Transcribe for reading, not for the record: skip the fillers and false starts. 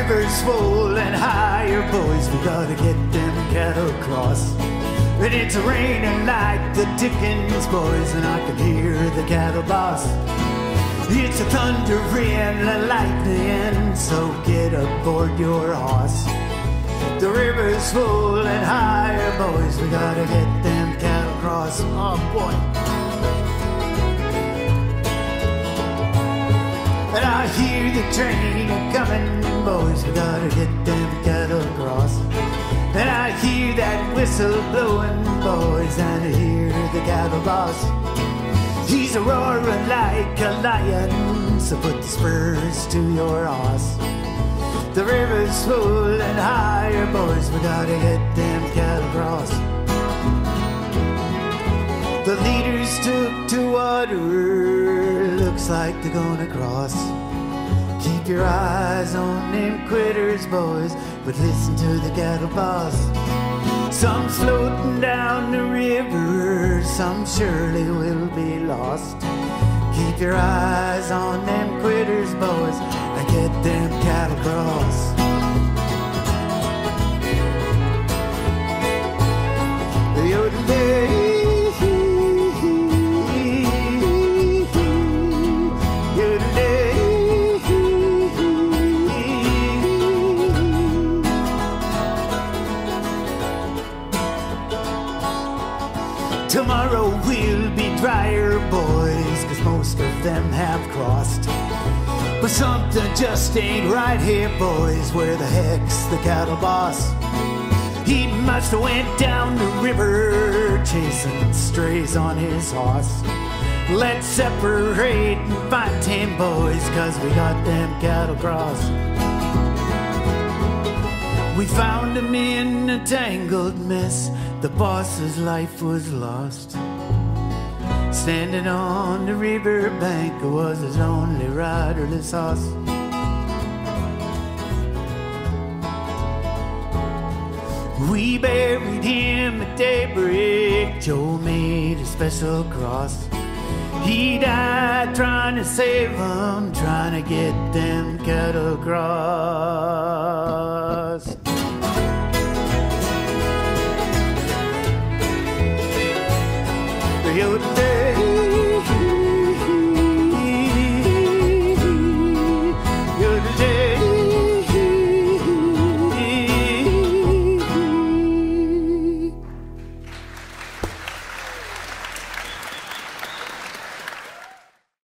river's full and higher, boys, we gotta get them cattle across. And it's raining like the Dickens, boys, and I can hear the cattle boss. It's a thundering and lightning, so get aboard your horse. The river's full and higher, boys, we gotta get them cattle across. Oh boy. And I hear the train coming, boys, we gotta get them cattle across. And I hear that whistle blowing, boys, and I hear the cattle boss. He's a roaring like a lion, so put the spurs to your horse. The river's full and higher, boys, we gotta get them cattle across. The leaders took to water, looks like they're gonna cross. Keep your eyes on them quitters, boys, but listen to the cattle boss. Some floating down the river, some surely will be lost. Keep your eyes on them quitters, boys, and get them cattle across. Tomorrow will be drier, boys, 'cause most of them have crossed. But something just ain't right here, boys. Where the heck's the cattle boss? He must have went down the river, chasing strays on his horse. Let's separate and find him, boys, 'cause we got them cattle crossed. We found him in a tangled mess. The boss's life was lost. Standing on the river bank was his only riderless horse. We buried him at daybreak. Joe made a special cross. He died trying to save them, trying to get them cattle across. Yo,